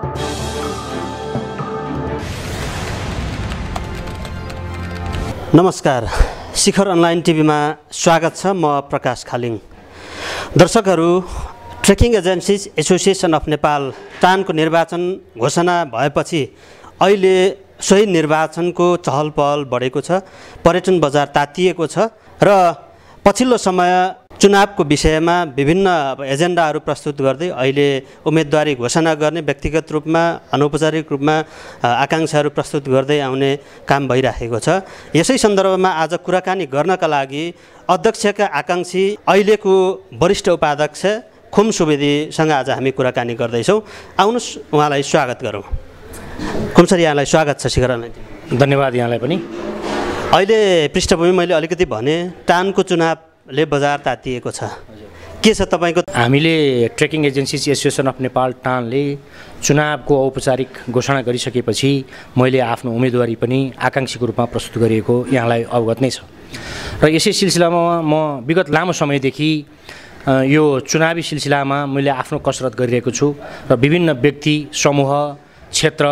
नमस्कार, शिखर अनलाइन टिभीमा स्वागत छ। म प्रकाश खालिङ। दर्शकहरू, trekking agencies association of Nepal टानको निर्वाचन घोषणा भएपछि अहिले सोही निर्वाचनको चहल पहल बढेको छ, पर्यटन बजार तातिएको छ र पछिल्लो समय चुनावको विषयमा विभिन्न एजेन्डाहरू प्रस्तुत गर्दै अहिले उम्मेदवारी घोषणा गर्ने व्यक्तिगत रूपमा अनौपचारिक रूपमा आकांक्षाहरू प्रस्तुत गर्दै आउने काम भइरहेको छ। यसै सन्दर्भमा आज कुराकानी गर्नका लागि अध्यक्षका आकांक्षी अहिलेको वरिष्ठ उपाध्यक्ष खुम सुवेदीसँग आज हामी कुराकानी गर्दैछौँ। आउनुहोस् उहाँलाई स्वागत गरौँ। खुम सर, यहाँलाई स्वागत छ शिखर। धन्यवाद यहाँलाई पनि। अहिले पृष्ठभूमि मैले अलिकति भने टानको चुनावले बजार तातिएको छ, के छ तपाईँको? हामीले trekking agencies association of Nepal टानले चुनावको औपचारिक घोषणा गरिसकेपछि मैले आफ्नो उम्मेदवारी पनि आकांक्षीको रूपमा प्रस्तुत गरिएको यहाँलाई अवगत नै छ र यसै सिलसिलामा म विगत लामो समयदेखि यो चुनावी सिलसिलामा मैले आफ्नो कसरत गरिरहेको छु र विभिन्न व्यक्ति समूह क्षेत्र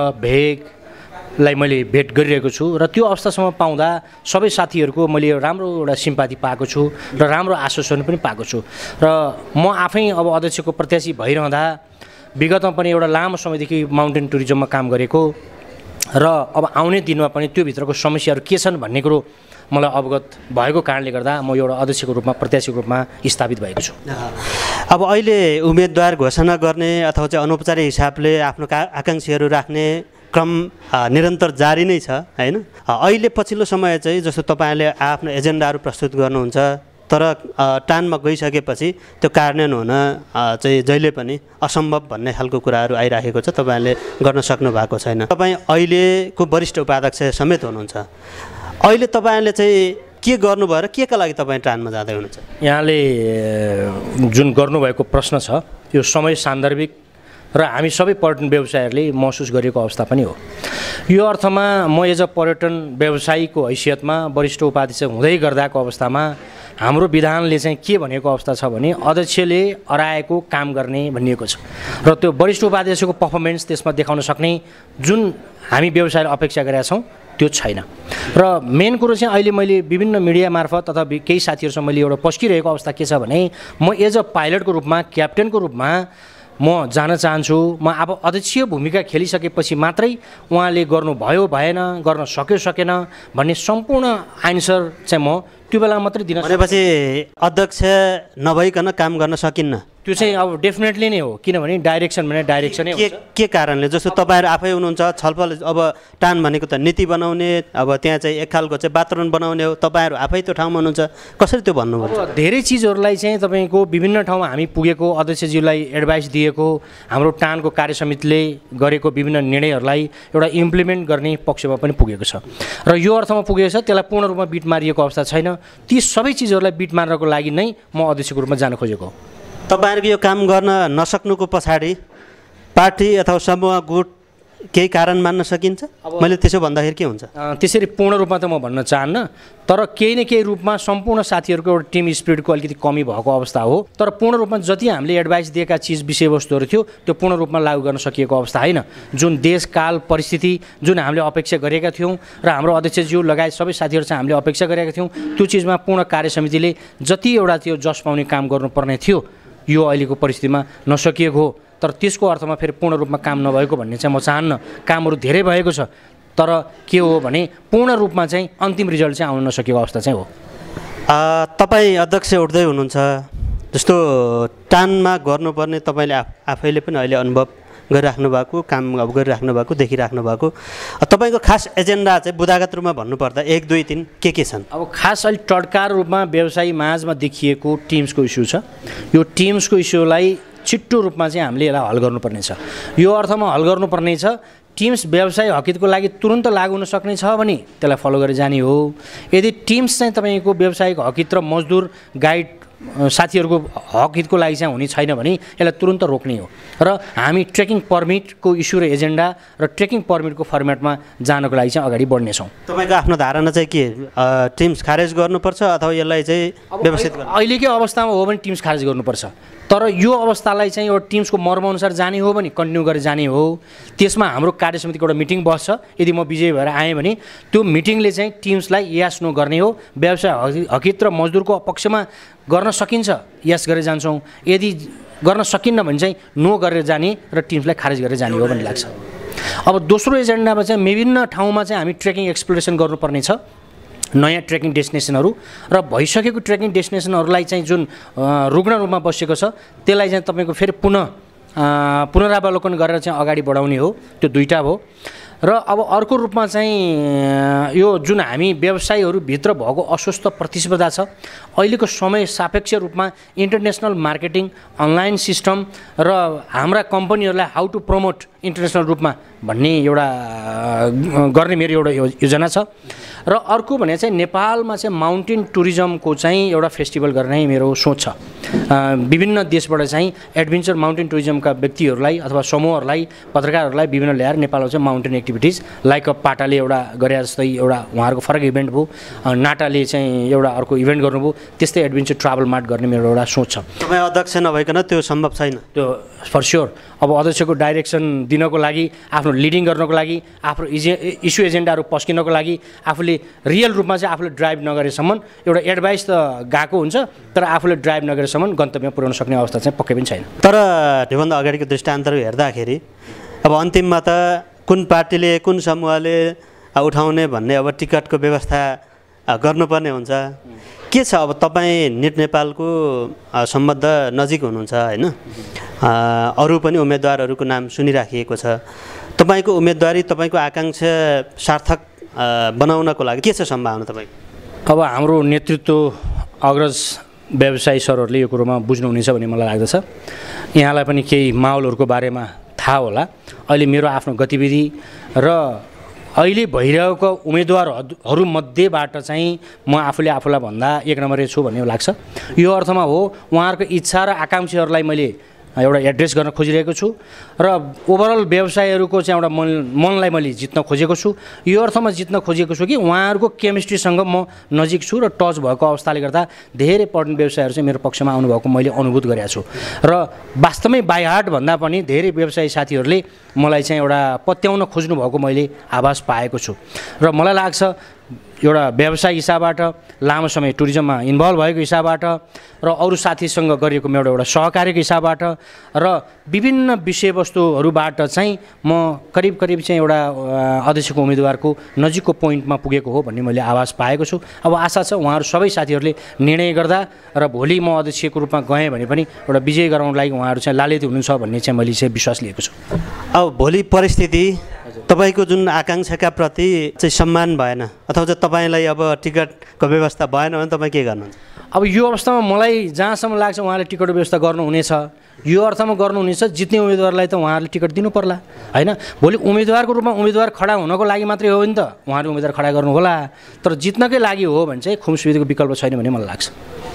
भेगलाई मैले भेट गरिरहेको छु र त्यो अवस्थासम्म पाउँदा सबै साथीहरूको मैले राम्रो एउटा सिम्पाथी पाएको छु र राम्रो आश्वासन पनि पाएको छु र म आफै अब अध्यक्षको प्रत्याशी भइरहँदा विगतमा पनि एउटा लामो समयदेखि माउन्टेन टुरिज्ममा काम गरेको र अब आउने दिनमा पनि त्यो भित्रको समस्याहरू के छन् भन्ने कुरो मलाई अवगत भएको कारणले गर्दा म एउटा अध्यक्षको रूपमा प्रत्याशीको रूपमा स्थापित भएको छु। अब अहिले उम्मेदवार घोषणा गर्ने अथवा चाहिँ अनौपचारिक हिसाबले आफ्नो आकांक्षीहरू राख्ने क्रम निरन्तर जारी नै छ, हैन? अहिले पछिल्लो समय चाहिँ जस्तो तपाईँले आफ्नो एजेन्डाहरू प्रस्तुत गर्नुहुन्छ, तर टानमा गइसकेपछि त्यो कार्यान्वयन हुन चाहिँ जहिले पनि असम्भव भन्ने खालको कुराहरू आइराखेको छ, तपाईँले गर्न सक्नु भएको छैन। तपाईँ अहिलेको वरिष्ठ उपाध्यक्ष समेत हुनुहुन्छ। अहिले तपाईँले चाहिँ के गर्नुभयो र के का लागि तपाईँ टानमा जाँदै हुनुहुन्छ? यहाँले जुन गर्नुभएको प्रश्न छ यो समय सान्दर्भिक र हामी सबै पर्यटन व्यवसायीहरूले महसुस गरेको अवस्था पनि हो। यो अर्थमा म एज अ पर्यटन व्यवसायीको हैसियतमा वरिष्ठ उपाध्यक्ष हुँदै गर्दाको अवस्थामा हाम्रो विधानले चाहिँ के भनेको अवस्था छ भने अध्यक्षले अराएको काम गर्ने भनिएको छ र त्यो वरिष्ठ उपाध्यक्षको पर्फर्मेन्स त्यसमा देखाउन सक्ने जुन हामी व्यवसायले अपेक्षा गरेका छौँ त्यो छैन। र मेन कुरो चाहिँ अहिले मैले विभिन्न मिडिया मार्फत अथवा केही साथीहरूसँग मैले एउटा पस्किरहेको अवस्था के छ भने म एज अ पाइलटको रूपमा क्याप्टेनको रूपमा म जान चाहन्छु। म अब अध्यक्षीय भूमिका खेलिसकेपछि मात्रै उहाँले गर्नुभयो भएन, गर्न सक्यो सकेन भन्ने सम्पूर्ण आन्सर चाहिँ म त्यो बेला मात्रै दिन भनेपछि अध्यक्ष नभइकन काम गर्न सकिन्न, त्यो चाहिँ अब डेफिनेटली नै हो। किनभने डाइरेक्सन भने डाइरेक्सनै हुन्छ। के कारणले? जस्तो तपाईँहरू आफै हुनुहुन्छ, छलफल अब टान भनेको त नीति बनाउने, अब त्यहाँ चाहिँ एक खालको चाहिँ वातावरण बनाउने हो, तपाईँहरू आफै त्यो ठाउँमा हुनुहुन्छ, कसरी त्यो भन्नुभयो? धेरै चिजहरूलाई चाहिँ तपाईँको विभिन्न ठाउँमा हामी पुगेको, अध्यक्षज्यूलाई एडभाइस दिएको, हाम्रो टानको कार्य समितिले गरेको विभिन्न निर्णयहरूलाई एउटा इम्प्लिमेन्ट गर्ने पक्षमा पनि पुगेको छ र यो अर्थमा पुगेको छ। त्यसलाई पूर्ण रूपमा बिट मारिएको अवस्था छैन। ती सबै चिजहरूलाई बिट मार्नको लागि नै म अध्यक्षको रूपमा जान खोजेको हो। तपाईँहरूको यो काम गर्न नसक्नुको पछाडि पार्टी अथवा समूह गुट केही कारण मान्न सकिन्छ? मैले त्यसो भन्दाखेरि के हुन्छ? त्यसरी पूर्ण रूपमा त म भन्न चाहन्न, तर केही न केही रूपमा सम्पूर्ण साथीहरूको एउटा टिम स्पिरिटको अलिकति कमी भएको अवस्था हो। तर पूर्ण रूपमा जति हामीले एडभाइस दिएका चिज विषयवस्तुहरू थियो त्यो पूर्ण रूपमा लागू गर्न सकिएको अवस्था होइन। जुन देशकाल परिस्थिति जुन हामीले अपेक्षा गरेका थियौँ र हाम्रो अध्यक्षज्यू लगायत सबै साथीहरू चाहिँ हामीले अपेक्षा गरेका थियौँ त्यो चिजमा पूर्ण कार्य समितिले जति एउटा त्यो जस पाउने काम गर्नुपर्ने थियो यो अहिलेको परिस्थितिमा नसकिएको हो। तर त्यसको अर्थमा फेरि पूर्ण रूपमा काम नभएको भन्ने चाहिँ म चाहन्न। कामहरू धेरै भएको छ, तर के हो भने पूर्ण रूपमा चाहिँ अन्तिम रिजल्ट चाहिँ आउन नसकेको अवस्था चाहिँ हो। तपाईँ अध्यक्ष उठ्दै हुनुहुन्छ, जस्तो टानमा गर्नुपर्ने तपाईँले आफैले पनि अहिले अनुभव गरिराख्नु भएको, काम अब गरिराख्नु भएको, देखिराख्नु भएको, तपाईँको खास एजेन्डा चाहिँ बुदागत रूपमा भन्नुपर्दा 1, 2, 3 के छन्? अब खास अहिले टड्कार रूपमा व्यवसायी माझमा देखिएको टिम्सको इस्यु छ। यो टिम्सको इस्युलाई छिट्टो रूपमा चाहिँ हामीले यसलाई हल गर्नुपर्ने छ। यो अर्थमा हल गर्नुपर्ने छ टिम्स व्यवसाय हकितको लागि तुरन्त लागू हुन सक्ने छ भने त्यसलाई फलो गरेर जाने हो। यदि टिम्स चाहिँ तपाईँको व्यावसायिक हकित र मजदुर गाइड साथीहरूको हक हितको लागि चाहिँ हुने छैन भने यसलाई तुरन्त रोक्ने हो र हामी ट्रेकिङ पर्मिटको इस्यु र एजेन्डा र ट्रेकिङ पर्मिटको फर्मेटमा जानको लागि चाहिँ अगाडि बढ्नेछौँ। तपाईँको आफ्नो धारणा चाहिँ के, टिम्स खारेज गर्नुपर्छ अथवा यसलाई चाहिँ व्यवस्थित अहिलेकै अवस्थामा हो भने टिम्स खारेज गर्नुपर्छ। तर यो अवस्थालाई चाहिँ एउटा टिम्सको मर्मअनुसार जाने हो भने कन्टिन्यू गरेर जाने हो। त्यसमा हाम्रो कार्यसमितिको एउटा मिटिङ बस्छ, यदि म विजयी भएर आएँ भने त्यो मिटिङले चाहिँ टिम्सलाई यस नो गर्ने हो। व्यवसाय हकित र मजदुरको पक्षमा गर्न सकिन्छ यस गरेर जान्छौँ, यदि गर्न सकिन्न भने चाहिँ नो गरेर जाने र टिम्सलाई खारेज गरेर जाने हो भन्ने लाग्छ। अब दोस्रो एजेन्डामा चाहिँ विभिन्न ठाउँमा चाहिँ हामी ट्रेकिङ एक्सप्लोरेसन गर्नुपर्ने छ, नयाँ ट्रेकिङ डेस्टिनेसनहरू र भइसकेको ट्रेकिङ डेस्टिनेसनहरूलाई चाहिँ जुन रुग्ण रूपमा बसेको छ त्यसलाई चाहिँ तपाईँको फेरि पुनरावलोकन गरेर चाहिँ अगाडि बढाउने हो। त्यो दुईवटा भयो। र अब अर्को रूपमा चाहिँ यो जुन हामी व्यवसायीहरूभित्र भएको अस्वस्थ प्रतिस्पर्धा छ, अहिलेको समय सापेक्ष रूपमा इन्टरनेसनल मार्केटिङ, अनलाइन सिस्टम र हाम्रा कम्पनीहरूलाई हाउ टु प्रमोट इन्टरनेसनल रूपमा भन्ने एउटा गर्ने मेरो एउटा योजना छ। र अर्को भने चाहिँ नेपालमा चाहिँ माउन्टेन टुरिज्मको चाहिँ एउटा फेस्टिभल गर्ने मेरो सोच छ। विभिन्न देशबाट चाहिँ एडभेन्चर माउन्टेन टुरिज्मका व्यक्तिहरूलाई अथवा समूहहरूलाई, पत्रकारहरूलाई विभिन्न ल्याएर नेपालमा चाहिँ माउन्टेन एक्टिभिटिज लाइक पाटाले एउटा गरे जस्तै एउटा उहाँहरूको फरक इभेन्ट भयो, नाटाले चाहिँ एउटा अर्को इभेन्ट गर्नुभयो, त्यस्तै एडभेन्चर ट्राभल मार्ट गर्ने मेरो एउटा सोच छ। तपाईँ अध्यक्ष नभइकन त्यो सम्भव छैन? त्यो फर स्योर। अब अध्यक्षको डाइरेक्सन दिनको लागि, आफ्नो लिडिङ गर्नको लागि, आफ्नो इस्यु एजेन्डाहरू पस्किनको लागि आफूले रियल रूपमा चाहिँ आफूले ड्राइभ नगरेसम्म एउटा एडभाइस त गएको हुन्छ, तर आफूले ड्राइभ नगरेसम्म गन्तव्यमा पुर्याउन सक्ने अवस्था चाहिँ पक्कै पनि छैन। तर त्योभन्दा अगाडिको दृष्टान्तहरू हेर्दाखेरि अब अन्तिममा त कुन पार्टीले कुन समूहले उठाउने भन्ने अब टिकटको व्यवस्था गर्नुपर्ने हुन्छ। के छ अब तपाईँ निट नेपालको सम्बद्ध नजिक हुनुहुन्छ होइन, अरू पनि उम्मेदवारहरूको नाम सुनिराखिएको छ। तपाईँको उम्मेदवारी, तपाईँको आकाङ्क्षा सार्थक बनाउनको लागि के छ सम्भावना तपाईँको? अब हाम्रो नेतृत्व अग्रज व्यवसायी सरहरूले यो कुरोमा बुझ्नुहुनेछ भन्ने मलाई लाग्दछ। यहाँलाई पनि केही माहौलहरूको बारेमा थाहा होला। अहिले मेरो आफ्नो गतिविधि र अहिले भइरहेको उम्मेदवारहरूमध्येबाट चाहिँ म आफूलाई भन्दा एक नम्बरै छु भन्ने लाग्छ। यो अर्थमा हो उहाँहरूको इच्छा र आकाङ्क्षाहरूलाई मैले एउटा एड्रेस गर्न खोजिरहेको छु र ओभरअल व्यवसायीहरूको चाहिँ एउटा मनलाई मैले जित्न खोजेको छु। यो अर्थमा जित्न खोजेको छु कि उहाँहरूको केमिस्ट्रीसँग म नजिक छु र टच भएको अवस्थाले गर्दा धेरै पढ्ने व्यवसायीहरू चाहिँ मेरो पक्षमा आउनुभएको मैले अनुभूत गरेको छु र वास्तवमै बाई हार्ट भन्दा पनि धेरै व्यवसायी साथीहरूले मलाई चाहिँ एउटा पत्याउन खोज्नु भएको मैले आभास पाएको छु। र मलाई लाग्छ एउटा व्यवसाय हिसाबबाट, लामो समय टुरिज्ममा इन्भल्भ भएको हिसाबबाट र अरू साथीसँग गरिएको मेरो एउटा सहकार्यको हिसाबबाट र विभिन्न विषयवस्तुहरूबाट चाहिँ म करिब चाहिँ एउटा अध्यक्षको उम्मेदवारको नजिकको पोइन्टमा पुगेको हो भन्ने मैले आभास पाएको छु। अब आशा छ उहाँहरू सबै साथीहरूले निर्णय गर्दा र भोलि म अध्यक्षको रूपमा गएँ भने पनि एउटा विजय गराउनको लागि उहाँहरू चाहिँ लालित हुनुहुन्छ भन्ने चाहिँ मैले चाहिँ विश्वास लिएको छु। अब भोलि परिस्थिति तपाईँको जुन आकाङ्क्षाका प्रति चाहिँ सम्मान भएन अथवा चाहिँ तपाईँलाई अब टिकटको व्यवस्था भएन भने तपाईँ के गर्नुहुन्छ? अब यो अवस्थामा मलाई जहाँसम्म लाग्छ उहाँले टिकटको व्यवस्था गर्नुहुनेछ। यो अर्थमा गर्नुहुनेछ जित्ने उम्मेदवारलाई त उहाँहरूले टिकट दिनु पर्ला होइन। भोलि उम्मेदवारको रूपमा उम्मेदवार खडा हुनको लागि मात्रै हो नि त उहाँहरू उम्मेदवार खडा गर्नु होला, तर जित्नकै लागि हो भने चाहिँ खुमसुविधाको विकल्प छैन भन्ने मलाई लाग्छ।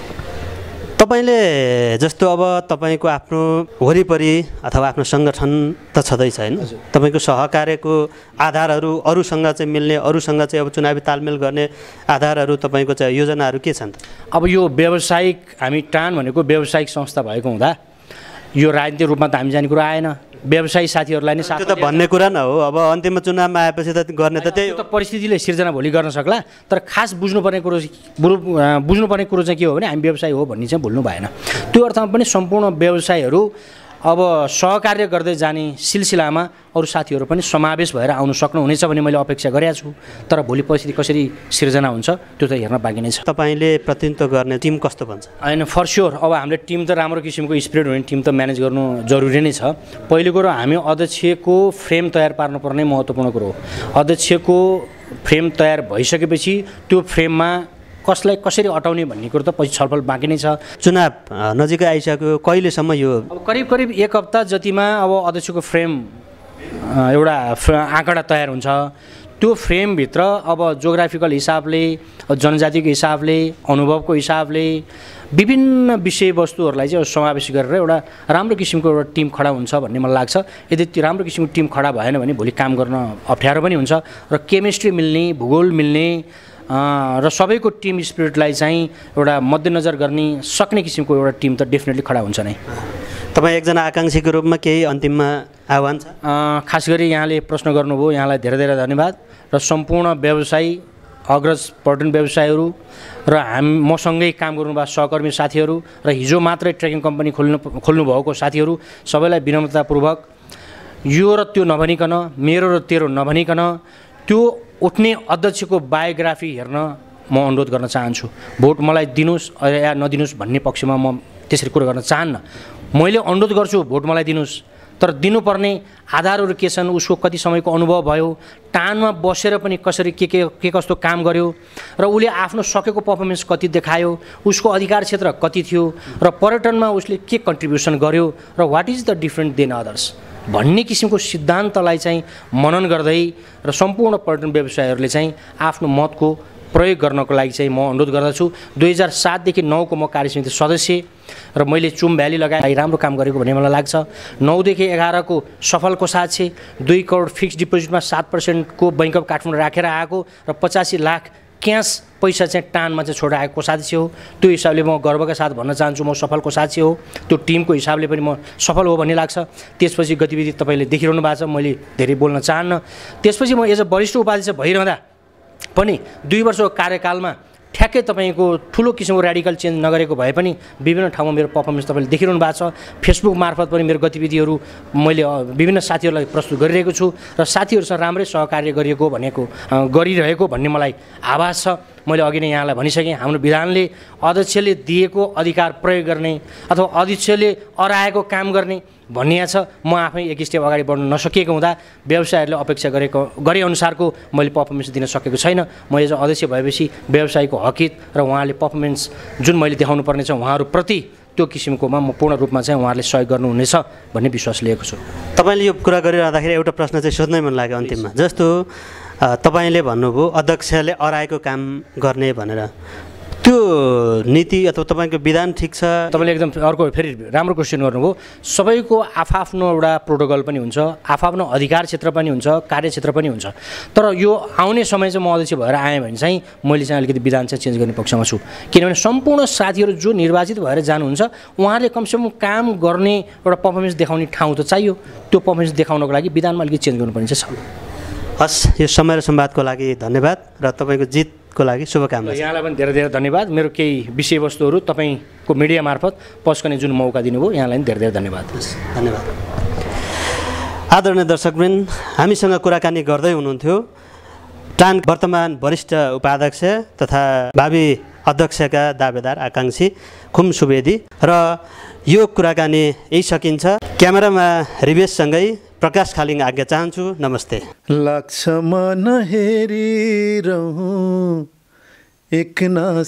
तपाईँले जस्तो अब तपाईँको आफ्नो वरिपरि अथवा आफ्नो सङ्गठन त छँदैछ होइन, तपाईँको सहकार्यको आधारहरू अरूसँग चाहिँ मिल्ने, अरूसँग चाहिँ अब चुनावी तालमेल गर्ने आधारहरू तपाईँको चाहिँ योजनाहरू के छन् त? अब यो व्यावसायिक हामी टान भनेको व्यावसायिक संस्था भएको हुँदा यो राजनीतिक रूपमा त हामी जाने कुरा आएन। व्यवसायी साथीहरूलाई नै त्यो त भन्ने कुरा न हो। अब अन्तिममा चुनावमा आएपछि त गर्ने त त्यही त परिस्थितिले सिर्जना भोलि गर्न सक्ला, तर खास बुझ्नुपर्ने कुरो चाहिँ के हो भने हामी व्यवसायी हो भन्ने चाहिँ भुल्नु भएन। त्यो अर्थमा पनि सम्पूर्ण व्यवसायीहरू अब सहकार्य गर्दै जाने सिलसिलामा अरू साथीहरू पनि समावेश भएर आउनु सक्नुहुनेछ भन्ने मैले अपेक्षा गरेको छु। तर भोलि परिस्थिति कसरी सिर्जना हुन्छ त्यो त हेर्न बाँकी नै छ। तपाईँले प्रतिनिधित्व गर्ने टिम कस्तो भन्छ? होइन फर स्योर अब हामीले टिम त राम्रो किसिमको स्पिरिट हुने टिम त म्यानेज गर्नु जरुरी नै छ। पहिलो कुरो हामी अध्यक्षको फ्रेम तयार पार्नुपर्ने महत्त्वपूर्ण कुरो हो। अध्यक्षको फ्रेम तयार भइसकेपछि त्यो फ्रेममा कसलाई कसरी अटाउने भन्ने कुरो त पछि छलफल बाँकी नै छ। चुनाव नजिकै आइसक्यो, कहिलेसम्म यो? अब करिब एक हप्ता जतिमा अब अध्यक्षको फ्रेम एउटा आँकडा तयार हुन्छ। त्यो फ्रेमभित्र अब जोग्राफिकल हिसाबले, जनजातिको हिसाबले, अनुभवको हिसाबले विभिन्न विषयवस्तुहरूलाई चाहिँ समावेश गरेर एउटा राम्रो किसिमको एउटा टिम खडा हुन्छ भन्ने मलाई लाग्छ। यदि त्यो राम्रो किसिमको टिम खडा भएन भने भोलि काम गर्न अप्ठ्यारो पनि हुन्छ र केमिस्ट्री मिल्ने, भूगोल मिल्ने र सबैको टिम स्पिरिटलाई चाहिँ एउटा मध्यनजर गर्ने सक्ने किसिमको एउटा टिम त डेफिनेटली खडा हुन्छ नै। तपाईँ एकजना आकाङ्क्षीको रूपमा केही अन्तिममा आह्वान छ? खास गरी यहाँले प्रश्न गर्नुभयो, यहाँलाई धेरै धेरै धन्यवाद। र सम्पूर्ण व्यवसायी, अग्रज पर्यटन व्यवसायीहरू र मसँगै काम गर्नुभएको सहकर्मी साथीहरू र हिजो मात्रै ट्रेकिङ कम्पनी खोल्नुभएको साथीहरू सबैलाई विनम्रतापूर्वक यो र त्यो नभनिकन, मेरो र तेरो नभनिकन त्यो उठ्ने अध्यक्षको बायोग्राफी हेर्न म अनुरोध गर्न चाहन्छु। भोट मलाई दिनुहोस् या नदिनुहोस् भन्ने पक्षमा म त्यसरी कुरा गर्न चाहन्न। मैले अनुरोध गर्छु भोट मलाई दिनुहोस्, तर दिनुपर्ने आधारहरू के छन्, उसको कति समयको अनुभव भयो, टानमा बसेर पनि कसरी के कस्तो काम गर्यो र उसले आफ्नो सकेको पर्फर्मेन्स कति देखायो, उसको अधिकार क्षेत्र कति थियो र पर्यटनमा उसले के कन्ट्रिब्युसन गर्यो र what is the different than others भन्ने किसिमको सिद्धान्तलाई चाहिँ मनन गर्दै र सम्पूर्ण पर्यटन व्यवसायीहरूले चाहिँ आफ्नो मतको प्रयोग गर्नको लागि चाहिँ म अनुरोध गर्दछु। 2007 देखि 9 को म कार्यसमिति सदस्य र मैले चुम भ्याली लगायत राम्रो काम गरेको भन्ने मलाई लाग्छ। 9 देखि 11 को सफल कोषाध्यक्ष, 2 करोड फिक्स्ड डिपोजिटमा 7% को बैंक अफ काठमाडौँ राखेर आएको र 85 लाख क्यास पैसा चाहिँ टानमा चाहिँ छोडाएको कोषाध्यक्ष हो। त्यो हिसाबले म गर्वका साथ भन्न चाहन्छु म सफल कोषाध्यक्ष हो। त्यो टिमको हिसाबले पनि म सफल हो भन्ने लाग्छ। त्यसपछि गतिविधि तपाईँले देखिरहनु भएको छ, मैले धेरै बोल्न चाहन्न। त्यसपछि म एज अ वरिष्ठ उपाध्यक्ष भइरहँदा पनि 2 वर्षको कार्यकालमा ठ्याक्कै तपाईँको ठुलो किसिमको र्याडिकल चेन्ज नगरेको भए पनि विभिन्न ठाउँमा मेरो पर्फर्मेन्स तपाईँले देखिरहनु भएको छ। फेसबुक मार्फत पनि मेरो गतिविधिहरू मैले विभिन्न साथीहरूलाई प्रस्तुत गरिरहेको छु र साथीहरूसँग राम्रै सहकार्य गरिरहेको भन्ने मलाई आभास छ। मैले अघि नै यहाँलाई भनिसकेँ, हाम्रो विधानले अध्यक्षले दिएको अधिकार प्रयोग गर्ने अथवा अध्यक्षले अराएको काम गर्ने भनिएको छ। म आफै एक स्टेप अगाडि बढ्न नसकिएको हुँदा व्यवसायहरूले अपेक्षा गरे अनुसारको मैले पर्फर्मेन्स दिन सकेको छैन। म एज अध्यक्ष भएपछि व्यवसायको हकित र उहाँले पर्फर्मेन्स जुन मैले देखाउनु पर्ने छ उहाँहरूप्रति त्यो किसिमकोमा म पूर्ण रूपमा चाहिँ उहाँहरूले सहयोग गर्नुहुनेछ भन्ने विश्वास लिएको छु। तपाईँले यो कुरा गरिरहँदाखेरि एउटा प्रश्न चाहिँ सोध्नै मन लाग्यो अन्तिममा। जस्तो तपाईँले भन्नुभयो अध्यक्षले अराएको काम गर्ने भनेर, त्यो नीति अथवा तपाईँको विधान ठिक छ? तपाईँले एकदम अर्को फेरि राम्रो क्वेसन गर्नुभयो। सबैको आफआफ्नो एउटा प्रोटोकल पनि हुन्छ, आफआफ्नो अधिकार क्षेत्र पनि हुन्छ, कार्यक्षेत्र पनि हुन्छ। तर यो आउने समय चाहिँ म अध्यक्ष भएर आएँ भने चाहिँ मैले चाहिँ अलिकति विधान चाहिँ चेन्ज गर्ने पक्षमा छु। किनभने सम्पूर्ण साथीहरू जो निर्वाचित भएर जानुहुन्छ उहाँहरूले कमसेकम काम गर्ने एउटा पर्फर्मेन्स देखाउने ठाउँ त चाहियो। त्यो पर्फर्मेन्स देखाउनको लागि विधानमा अलिकति चेन्ज गर्नुपर्ने छ। हस्, यो समय र संवादको लागि धन्यवाद र तपाईँको जितको लागि शुभकामना। यहाँलाई पनि धेरै धेरै धन्यवाद। मेरो केही विषयवस्तुहरू तपाईँको मिडिया मार्फत पस्कने जुन मौका दिनुभयो यहाँलाई पनि धेरै धेरै धन्यवाद। धन्यवाद। आदरणीय दर्शकवृन्द, हामीसँग कुराकानी गर्दै हुनुहुन्थ्यो टान वर्तमान वरिष्ठ उपाध्यक्ष तथा भावी अध्यक्षका दावेदार आकाङ्क्षी खुम सुवेदी र यो कुराकानी यही सकिन्छ। क्यामेरामा रिवेशसँगै प्रकाश खालिङ आज्ञा चाहन्छु। नमस्ते। लाग्छ मन हेरिरहँ एकनास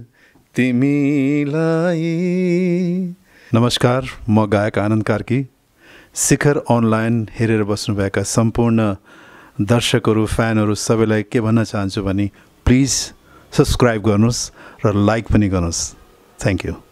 तिमीलाई। नमस्कार, म गायक आनन्द कार्की। शिखर अनलाइन हेरेर बस्नुभएका सम्पूर्ण दर्शकहरू, फ्यानहरू सबैलाई के भन्न चाहन्छु भने प्लिज सब्सक्राइब गर्नुहोस् र लाइक पनि गर्नुहोस्। Thank you.